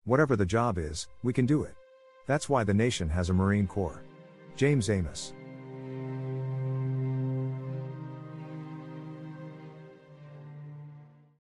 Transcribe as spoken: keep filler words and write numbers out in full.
Whatever the job is, we can do it. That's why the nation has a Marine Corps. James Amos.